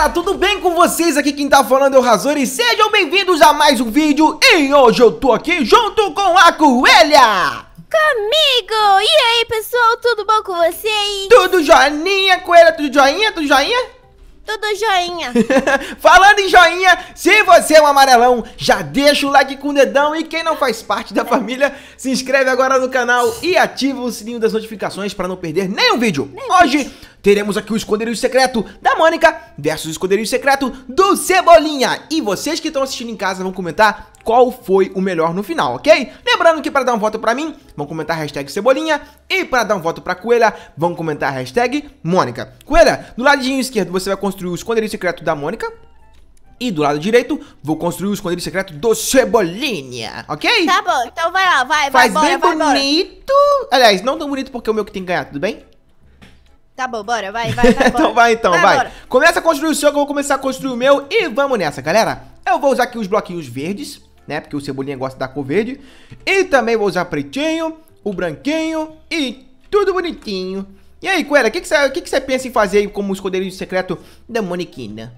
galera, tudo bem com vocês? Aqui quem tá falando é o Razor e sejam bem-vindos a mais um vídeo. E hoje eu tô aqui junto com a Coelha. Comigo! E aí, pessoal, tudo bom com vocês? Tudo joinha, Coelha? Tudo joinha? Tudo joinha? Tudo joinha. Falando em joinha, se você é um amarelão, já deixa o like com o dedão. E quem não faz parte da família, se inscreve agora no canal e ativa o sininho das notificações para não perder nenhum vídeo. Hoje teremos aqui o esconderijo secreto da Mônica versus o esconderijo secreto do Cebolinha. E vocês que estão assistindo em casa vão comentar qual foi o melhor no final, ok? Lembrando que para dar um voto pra mim, vão comentar a hashtag Cebolinha. E para dar um voto pra Coelha, vão comentar a hashtag Mônica. Coelha, do ladinho esquerdo você vai construir o esconderijo secreto da Mônica. E do lado direito, vou construir o esconderijo secreto do Cebolinha, ok? Tá bom, então vai lá, vai, Faz bora, bem vai, bonito. Aliás, não tão bonito porque é o meu que tem que ganhar, tudo bem? Tá bom, bora, vai, Então vai, vai. Bora. Começa a construir o seu, que eu vou começar a construir o meu. E vamos nessa, galera. Eu vou usar aqui os bloquinhos verdes, né? Porque o Cebolinha gosta da cor verde. E também vou usar pretinho, o branquinho e tudo bonitinho. E aí, Coelha, o que você pensa em fazer aí como esconderijo secreto da Moniquina?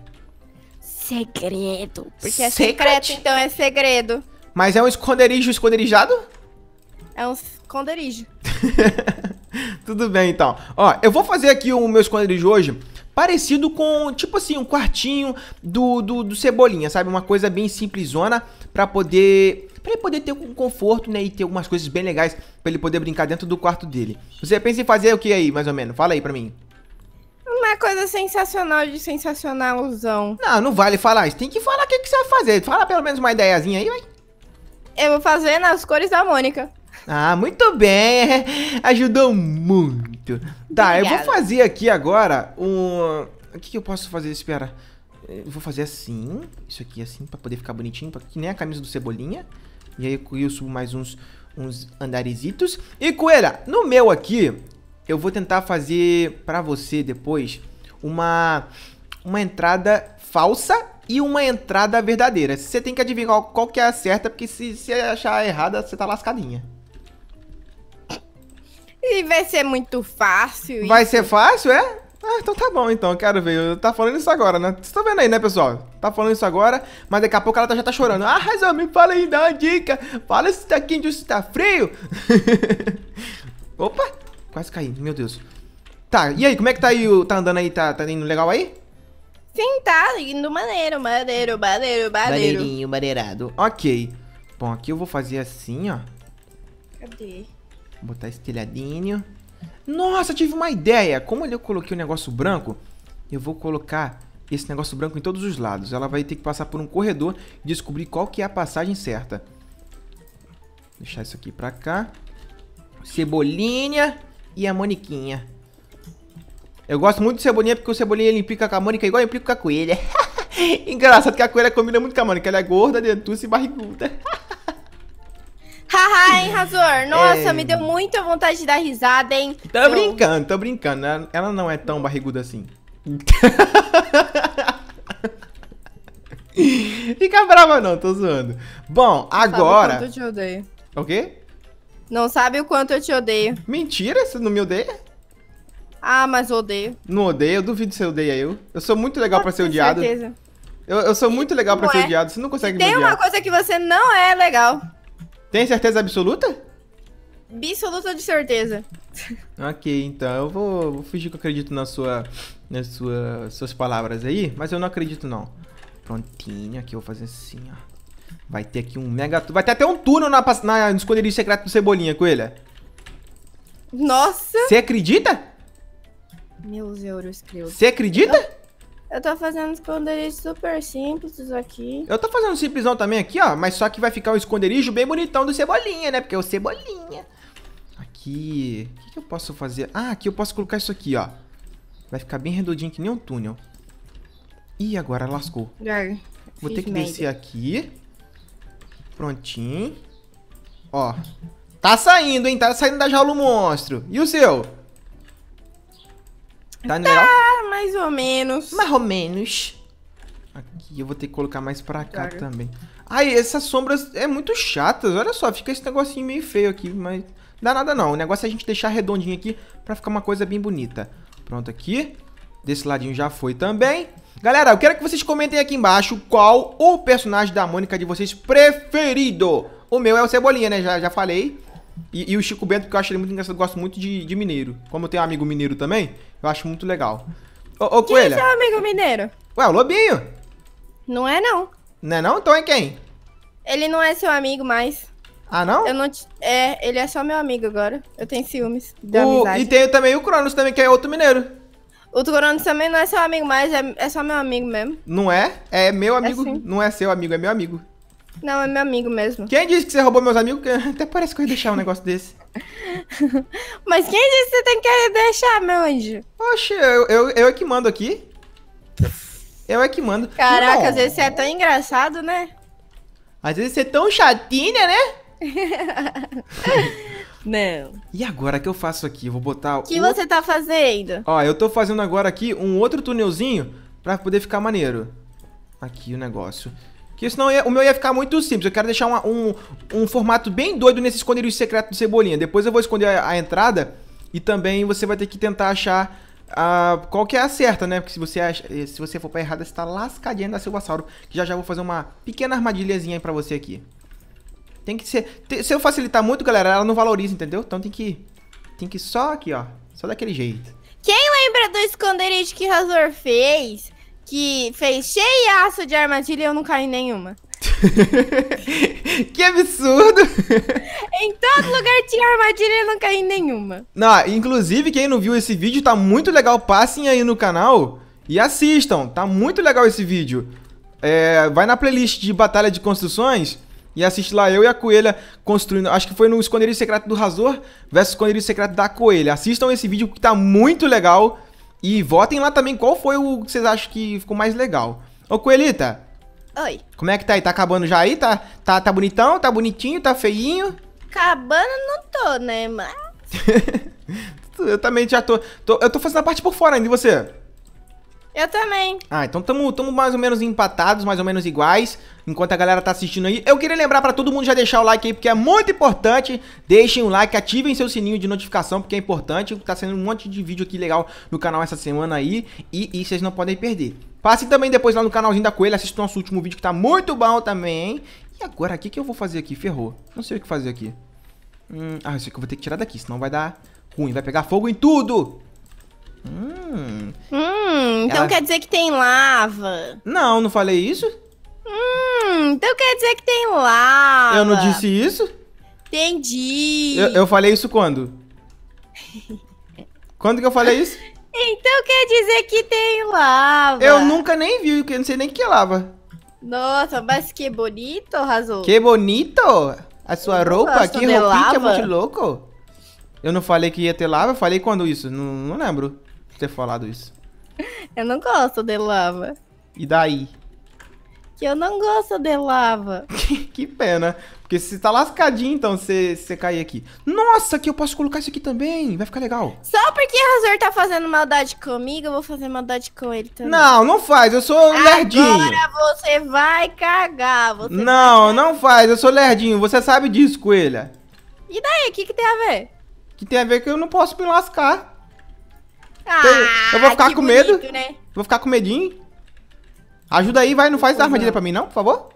Segredo. Porque é secreto, então é segredo. Mas é um esconderijo esconderijado? É um esconderijo. Tudo bem, então. Ó, eu vou fazer aqui o meu esconderijo hoje parecido com, tipo assim, um quartinho do Cebolinha, sabe? Uma coisa bem simplesona pra ele poder ter um conforto, né? E ter algumas coisas bem legais pra ele poder brincar dentro do quarto dele. Você pensa em fazer o que aí, mais ou menos? Fala aí pra mim. Uma coisa sensacional de sensacionalzão. Não vale falar isso. Tem que falar o que você vai fazer. Fala pelo menos uma ideiazinha aí, vai. Eu vou fazer nas cores da Mônica. Ah, muito bem. Ajudou muito. Tá, Obrigada. eu vou fazer aqui agora um... O que eu posso fazer? Espera. Eu vou fazer assim. Isso aqui assim, pra poder ficar bonitinho. Que nem a camisa do Cebolinha. E aí eu subo mais uns andaresitos. E, Coelha, no meu aqui, eu vou tentar fazer pra você depois uma entrada falsa e uma entrada verdadeira. Você tem que adivinhar qual que é a certa, porque se você achar errada, você tá lascadinha. E vai ser muito fácil. Vai ser fácil, é? Ah, então tá bom, então. Eu quero ver. Tá falando isso agora, né? Vocês estão vendo aí, né, pessoal? Tá falando isso agora, mas daqui a pouco ela já tá chorando. Ah, Razor, me fala aí, dá uma dica. Fala se tá quente ou se tá frio. Opa, quase caí, meu Deus. Tá, e aí, como é que tá aí? Tá andando aí? Tá indo legal aí? Sim, tá indo maneiro. Maneirinho, maneirado. Ok. Bom, aqui eu vou fazer assim, ó. Cadê? Vou botar esse telhadinho. Nossa, tive uma ideia. Como eu coloquei o negócio branco, eu vou colocar esse negócio branco em todos os lados. Ela vai ter que passar por um corredor e descobrir qual que é a passagem certa. Vou deixar isso aqui pra cá. Cebolinha e a Moniquinha. Eu gosto muito de Cebolinha porque o Cebolinha ele implica com a Mônica igual eu implico com a Coelha. Engraçado que a Coelha combina muito com a Mônica. Ela é gorda, dentuça e barriguda. Haha, hein, Razor? Nossa, me deu muita vontade de dar risada, hein? Tô brincando. Ela não é tão barriguda assim. Fica brava não, tô zoando. Bom, agora... Sabe o quanto eu te odeio. O quê? Não sabe o quanto eu te odeio. Mentira, você não me odeia? Ah, mas odeio. Não odeia, eu duvido que você odeia eu. Eu sou muito legal pra ser odiado. Certeza. Eu sou muito legal pra Não ser é. odiado, você não consegue me Tem odiar. uma coisa que você não é legal. Tem certeza absoluta? Absoluta de certeza. Ok, então eu vou fingir que eu acredito suas palavras aí, mas eu não acredito não. Prontinho, aqui eu vou fazer assim, ó. Vai ter aqui um mega... Vai ter até um túnel no esconderijo secreto do Cebolinha, Coelha. Nossa. Você acredita? Meus euros, creu. Você acredita? Eu tô fazendo esconderijo super simples aqui. Eu tô fazendo um simplesão também aqui, ó. Mas só que vai ficar um esconderijo bem bonitão do Cebolinha, né? Porque é o Cebolinha. Aqui... O que eu posso fazer? Ah, aqui eu posso colocar isso aqui, ó. Vai ficar bem redondinho que nem um túnel. Ih, agora lascou. Vou ter que descer aqui. Prontinho. Ó. Tá saindo, hein? Tá saindo da jaula o monstro. E o seu? Tá indo legal? Ah, mais ou menos. Mais ou menos. Aqui eu vou ter que colocar mais pra cá também. Ai, essas sombras é muito chatas. Olha só, fica esse negocinho meio feio aqui, mas dá nada não. O negócio é a gente deixar redondinho aqui pra ficar uma coisa bem bonita. Pronto aqui. Desse ladinho já foi também. Galera, eu quero que vocês comentem aqui embaixo qual o personagem da Mônica de vocês preferido. O meu é o Cebolinha, né? Já falei. E o Chico Bento, porque eu acho ele muito engraçado. Eu gosto muito de mineiro. Como eu tenho um amigo mineiro também, eu acho muito legal. Ô, Coelha. Quem é seu amigo mineiro? Ué, o Lobinho. Não é, não. Não é não? Então é quem? Ele não é seu amigo mais. Ah, não? Eu não te... ele é só meu amigo agora. Eu tenho ciúmes da amizade. E tem também o Cronos também, que é outro mineiro. O Tucoronos também não é seu amigo mais, é só meu amigo mesmo. Não é? É meu amigo. sim. Não é seu amigo, é meu amigo. Não, é meu amigo mesmo. Quem disse que você roubou meus amigos? Até parece que eu ia deixar um negócio desse. Mas quem disse que você tem que deixar, meu anjo? Oxe, eu é que mando aqui. Eu é que mando. Caraca, Não. às vezes você é tão engraçado, né? Às vezes você é tão chatinha, né? Não. E agora que eu faço aqui? Eu vou botar... O que você tá fazendo? Ó, eu tô fazendo agora aqui um outro túnelzinho pra poder ficar maneiro. Aqui o negócio. Porque senão o meu ia ficar muito simples. Eu quero deixar um formato bem doido nesse esconderijo secreto do Cebolinha. Depois eu vou esconder a entrada e também você vai ter que tentar achar qual que é a certa, né? Porque se você for pra errada, você tá lascadinha da Silvassauro. Que já vou fazer uma pequena armadilhazinha aí pra você aqui. Tem que ser... Se eu facilitar muito, galera, ela não valoriza, entendeu? Então tem que só aqui, ó. Só daquele jeito. Quem lembra do esconderijo que Razor fez? Que fez cheiaço de armadilha e eu não caí em nenhuma. Que absurdo! Em todo lugar tinha armadilha e eu não caí em nenhuma. Não, inclusive, quem não viu esse vídeo, tá muito legal. Passem aí no canal e assistam. Tá muito legal esse vídeo. Vai na playlist de Batalha de Construções e assiste lá eu e a Coelha construindo. Acho que foi no esconderijo secreto do Razor versus esconderijo secreto da Coelha. Assistam esse vídeo que tá muito legal. E votem lá também qual foi o que vocês acham que ficou mais legal. Ô, Coelhita. Oi. Como é que tá aí? Tá acabando já aí? Tá bonitão? Tá bonitinho? Tá feinho? Acabando não tô, né, mas... Eu também já tô... Eu tô fazendo a parte por fora ainda, e você? Eu também. Ah, então tamo mais ou menos empatados, mais ou menos iguais, enquanto a galera tá assistindo aí. Eu queria lembrar pra todo mundo já deixar o like aí, porque é muito importante. Deixem o like, ativem seu sininho de notificação, porque é importante. Tá sendo um monte de vídeo aqui legal no canal essa semana aí, e vocês não podem perder. Passem também depois lá no canalzinho da Coelha, assistam o nosso último vídeo que tá muito bom também. E agora, o que eu vou fazer aqui? Ferrou. Não sei o que fazer aqui. Eu sei que eu vou ter que tirar daqui, senão vai dar ruim, vai pegar fogo em tudo. Então quer dizer que tem lava. Não falei isso? Então quer dizer que tem lava. Eu não disse isso? Entendi. Eu falei isso quando? Quando que eu falei isso? Então quer dizer que tem lava. Eu nunca nem vi, porque eu não sei nem o que é lava. Nossa, mas que bonito, Razor. Que bonito! A sua roupa, Nossa, que de roupinha, que é lava. muito louco. Eu não falei que ia ter lava, eu falei quando isso? Não lembro de ter falado isso. Eu não gosto de lava. E daí? Que eu não gosto de lava. Que pena. Porque se tá lascadinho, então, se você cair aqui. Nossa, que eu posso colocar isso aqui também. Vai ficar legal. Só porque Razor tá fazendo maldade comigo, eu vou fazer maldade com ele também. Não faz. Eu sou lerdinho. Agora você vai cagar. Não faz. Eu sou lerdinho. Você sabe disso, Coelha. E daí, o que tem a ver? Que tem a ver que eu não posso me lascar. Ah, Eu vou ficar que com bonito, medo. né? Vou ficar com medinho. Ajuda aí, vai. Não faz armadilha pra mim, não, por favor.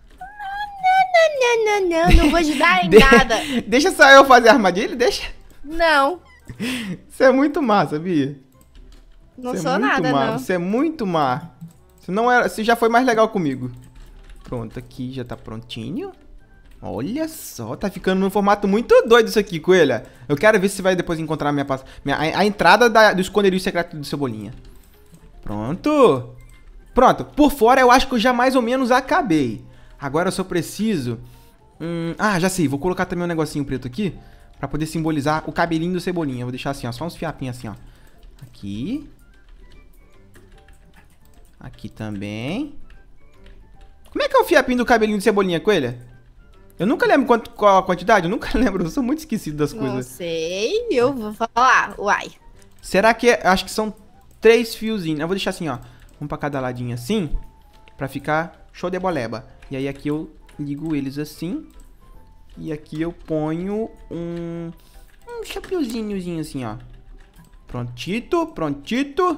Não vou ajudar em nada. Deixa só eu fazer a armadilha, deixa. Não, Você é muito má, sabia? não Você sou é muito nada, má. não. Você é muito má. Você já foi mais legal comigo. Pronto, aqui já tá prontinho. Olha só, tá ficando num formato muito doido isso aqui, Coelha. Eu quero ver se você vai depois encontrar a entrada do esconderijo secreto do Cebolinha. Pronto. Pronto, por fora eu acho que eu já mais ou menos acabei. Agora eu só preciso... já sei, vou colocar também um negocinho preto aqui pra poder simbolizar o cabelinho do Cebolinha. Vou deixar assim, ó, só uns fiapinhos assim, ó. Aqui. Aqui também. Como é que é o fiapinho do cabelinho do Cebolinha, Coelha? Eu nunca lembro qual a quantidade, eu nunca lembro, eu sou muito esquecido das Não coisas. sei, eu vou falar. Uai. Será que acho que são 3 fiozinhos. Eu vou deixar assim, ó. Um pra cada ladinho assim, pra ficar show de boleba. E aí aqui eu ligo eles assim. E aqui eu ponho um chapeuzinhozinho assim, ó. Prontito.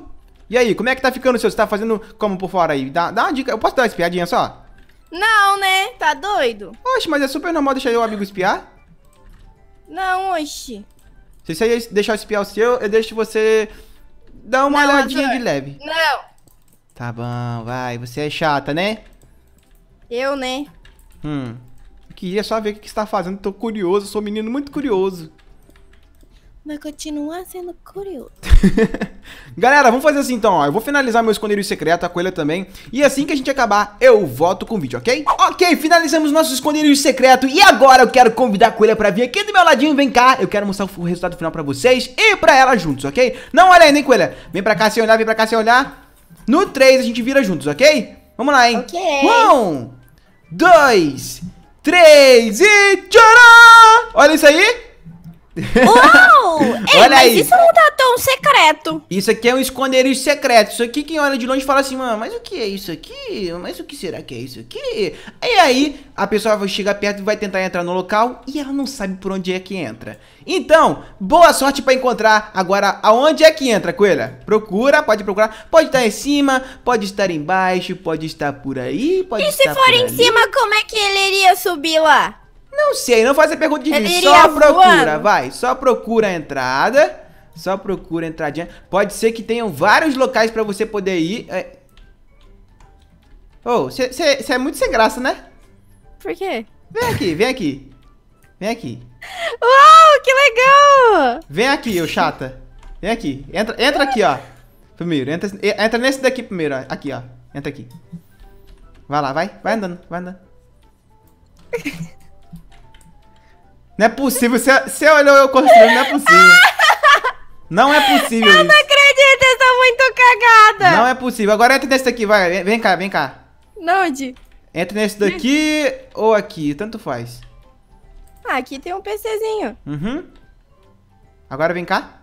E aí, como é que tá ficando o seu? Você tá fazendo como por fora aí? Dá uma dica. Eu posso dar uma espiadinha só? Não, né? Tá doido? Oxe, mas é super normal deixar o amigo espiar. Não, oxi. Se você deixar eu espiar o seu, eu deixo você dar uma Não, olhadinha Azor. de leve. Não. Tá bom, vai. Você é chata, né? Eu, né? Eu queria só ver o que você tá fazendo. Tô curioso, sou um menino muito curioso. Mas continua sendo curioso. Galera, vamos fazer assim então, ó. Eu vou finalizar meu esconderijo secreto, a coelha também. E assim que a gente acabar, eu volto com o vídeo, ok? Ok, finalizamos nosso esconderijo secreto. E agora eu quero convidar a coelha pra vir aqui do meu ladinho. Vem cá, eu quero mostrar o resultado final pra vocês e pra ela juntos, ok? Não olha aí, nem coelha. Vem pra cá sem olhar, vem pra cá sem olhar. No 3 a gente vira juntos, ok? Vamos lá, hein? Ok. 1, 2, 3 e tcharam! Olha isso aí. Uau! Ei, Olha mas aí. isso não tá tão secreto. Isso aqui é um esconderijo secreto. Isso aqui quem olha de longe fala assim, mano, mas o que é isso aqui? Mas o que será que é isso aqui? E aí, a pessoa vai chegar perto e vai tentar entrar no local e ela não sabe por onde é que entra. Então, boa sorte pra encontrar agora aonde é que entra, coelha. Procura, pode procurar. Pode estar em cima, pode estar embaixo, pode estar por aí, pode E estar se for por em ali. cima, como é que ele iria subir lá? Não sei, não faz a pergunta Ele difícil. iria Só procura, voando. vai. Só procura a entrada. Só procura a entradinha. Pode ser que tenham vários locais pra você poder ir. Ô, você é muito sem graça, né? Por quê? Vem aqui, vem aqui. Vem aqui. Uau, que legal! Vem aqui, ô chata. Vem aqui. Entra aqui, ó. Primeiro, entra nesse daqui primeiro, ó. Aqui, ó. Entra aqui. Vai lá, vai. Vai andando, vai andando. Não é possível, você olhou eu construindo, não é possível. Não é possível Eu isso. não acredito, eu sou muito cagada. Não é possível. Agora entra nesse daqui, vai. Vem cá, vem cá. Onde? Entra nesse daqui ou aqui, tanto faz. Ah, aqui tem um PCzinho. Uhum. Agora vem cá.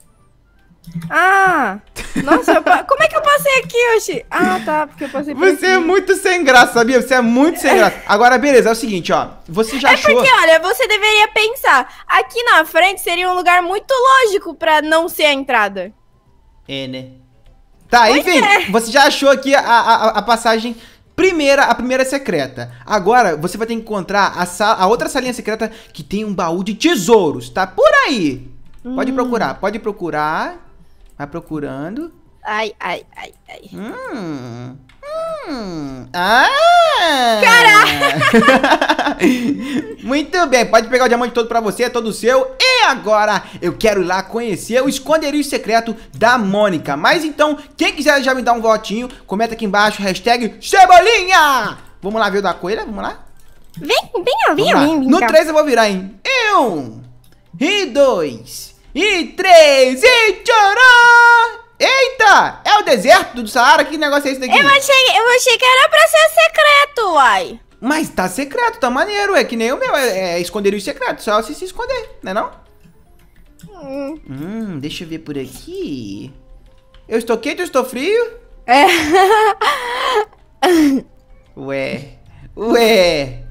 Ah, nossa, como é que eu passei aqui, Oxi? Ah, tá, porque eu passei por Você é aqui. muito sem graça, sabia? Você é muito sem graça. Agora, beleza, é o seguinte, ó. Você já achou... Porque, olha, você deveria pensar, aqui na frente seria um lugar muito lógico pra não ser a entrada. É, né? Tá, enfim, você já achou aqui a passagem... a primeira secreta. Agora, você vai ter que encontrar a outra salinha secreta que tem um baú de tesouros, tá? Por aí. Pode procurar, pode procurar. Vai procurando. Ai, ai, ai, ai. Ah! Caraca! Muito bem, pode pegar o diamante todo pra você, é todo seu. E agora eu quero ir lá conhecer o esconderijo secreto da Mônica. Mas então, quem quiser já me dar um votinho, comenta aqui embaixo, hashtag Cebolinha! Vamos lá ver o da coelha, vamos lá? Vem. No 3 eu vou virar em 1, e 2, e 3, e tcharam! Eita! É o deserto do Saara? Que negócio é esse daqui? Eu achei que era pra ser secreto, uai. Mas tá secreto, tá maneiro. É que nem o meu, é esconderijo secreto. Só se esconder, né não? Deixa eu ver por aqui. Eu estou quente ou estou frio? É. Ué.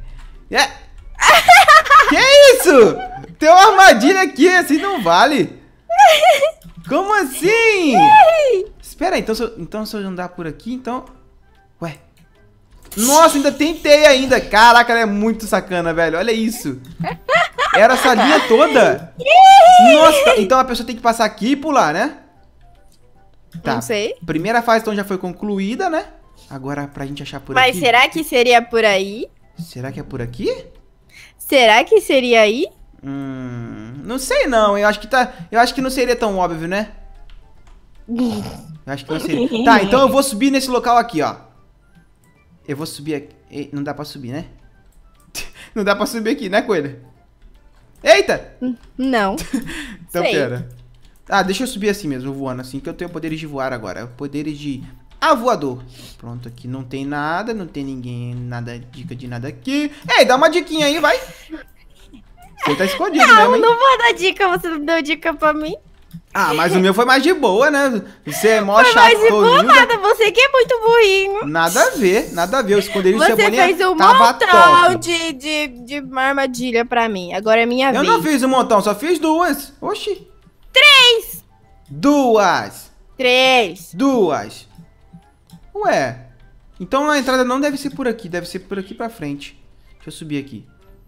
Que isso? Tem uma armadilha aqui, assim não vale. Como assim? Espera aí, então se eu andar por aqui, então... Ué. Nossa, ainda tentei ainda. Caraca, ela é muito sacana, velho. Olha isso. Era essa linha toda. Nossa, então a pessoa tem que passar aqui e pular, né? Tá. Não sei. Primeira fase, então, já foi concluída, né? Agora, pra gente achar por Mas aqui... será que seria por aí? Será que é por aqui? Será que seria aí? Não sei não. Eu acho que não seria tão óbvio, né? Eu acho que não seria. Tá, então eu vou subir nesse local aqui, ó. Eu vou subir aqui. Não dá pra subir, né? Não dá pra subir aqui, né, coelha? Eita! Não. Então, sei. pera. Ah, deixa eu subir assim mesmo, voando assim, que eu tenho poderes de voar agora. Poderes de avoador. Pronto, aqui não tem nada, não tem ninguém, nada, dica de nada aqui. Ei, dá uma diquinha aí, vai. Você tá escondido mesmo, hein? Não vou dar dica, você não deu dica pra mim. Ah, mas o meu foi mais de boa, né? Você é mó Foi chato, mais de boa Toninho. nada, você que é muito burrinho. Nada a ver, nada a ver. O esconderijo Você Cebolinha fez um tava montão top. de armadilha pra mim. Agora é minha Eu vez. não fiz um montão, só fiz duas. Oxi. 3. 2. 3. 2. Ué. Então a entrada não deve ser por aqui. Deve ser por aqui pra frente. Deixa eu subir aqui.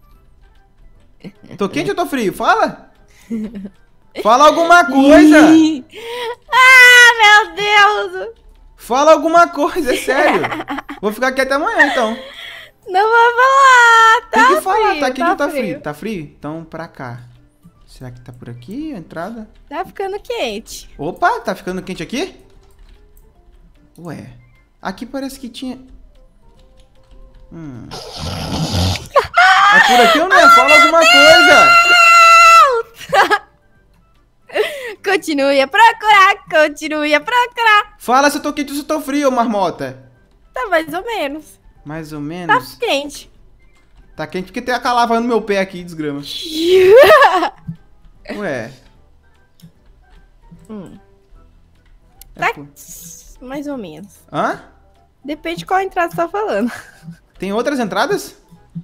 Tô quente ou tô frio? Fala. Fala alguma coisa. Ah, meu Deus. Fala alguma coisa, é sério. Vou ficar aqui até amanhã, então. Não vou falar. Tá Tem que falar, frio, tá quente ou tá frio. frio? Tá frio? Então pra cá. Será que tá por aqui a entrada? Tá ficando quente. Opa, tá ficando quente aqui? Ué. Aqui parece que tinha... É por aqui ou não é? Fala alguma coisa. Continue a procurar, continue a procurar. Fala se eu tô quente ou se eu tô frio, marmota. Tá mais ou menos. Mais ou Tá menos. quente. Tá quente porque tem a calava no meu pé aqui, desgrama. Ué. É Tá por- mais ou menos. Hã? Depende de qual entrada você tá falando. Tem outras entradas?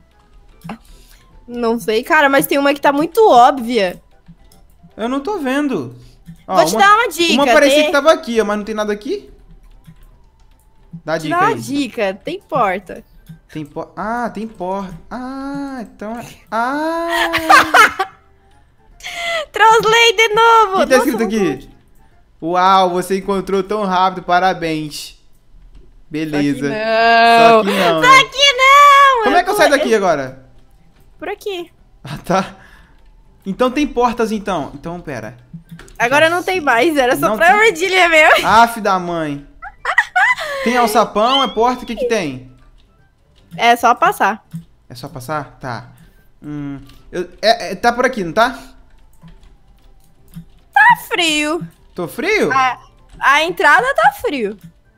Não sei, cara, mas tem uma que tá muito óbvia. Eu não tô vendo. Ó, Vou te dar uma dica. Uma parecia tem... que tava aqui, ó, mas não tem nada aqui? Dá a Te dica dar uma aí. dica, tem porta. Tem porta. Ah, tem porta. Ah, então... Ah! Translate de novo. O que tá Nossa, escrito aqui? Uau, você encontrou tão rápido, parabéns. Beleza. Não. Só que não. Só que não. Como é que eu saio daqui agora? Por aqui. Ah, tá. Então tem portas, então. Então, pera. Agora não tem mais, era só Não pra tem? armadilha mesmo. Aff da mãe. Tem alçapão, é porta, o que que tem? É só passar. É só passar? Tá. Tá por aqui, não tá? Tá frio. Tô frio? A entrada tá frio.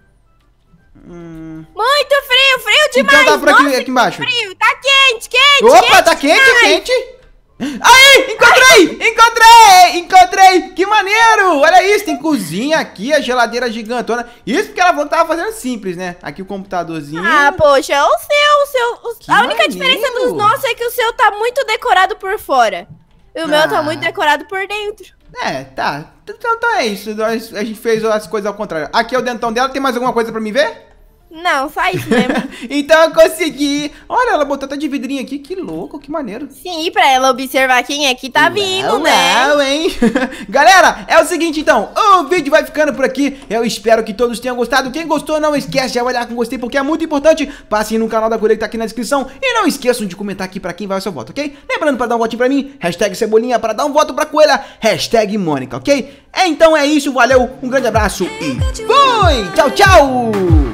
Muito frio, frio demais. Então tá por aqui, Nossa, aqui embaixo. frio, tá quente, quente. Opa, quente tá quente, demais. quente. Aí, encontrei! Encontrei! Encontrei! Que maneiro! Olha isso, tem cozinha aqui, a geladeira gigantona. Isso porque ela falou que tava fazendo simples, né? Aqui o computadorzinho. Ah, poxa, Que a única maneiro. diferença dos nossos é que o seu tá muito decorado por fora. E o meu tá muito decorado por dentro. É, tá. Então é isso. A gente fez as coisas ao contrário. Aqui é o dentão dela. Tem mais alguma coisa pra mim ver? Não, só isso mesmo. Então eu consegui. Olha, ela botou até de vidrinho aqui. Que louco, que maneiro. Sim, pra ela observar quem é que tá vindo, né? Uau, hein? Galera, é o seguinte então, o vídeo vai ficando por aqui. Eu espero que todos tenham gostado. Quem gostou, não esquece de avaliar com gostei, porque é muito importante. Passem no canal da Coreia que tá aqui na descrição. E não esqueçam de comentar aqui pra quem vai o seu voto, ok? Lembrando pra dar um votinho pra mim, hashtag Cebolinha, pra dar um voto pra Coelha, hashtag Mônica, ok? Então é isso, valeu, um grande abraço e fui! Tchau, tchau!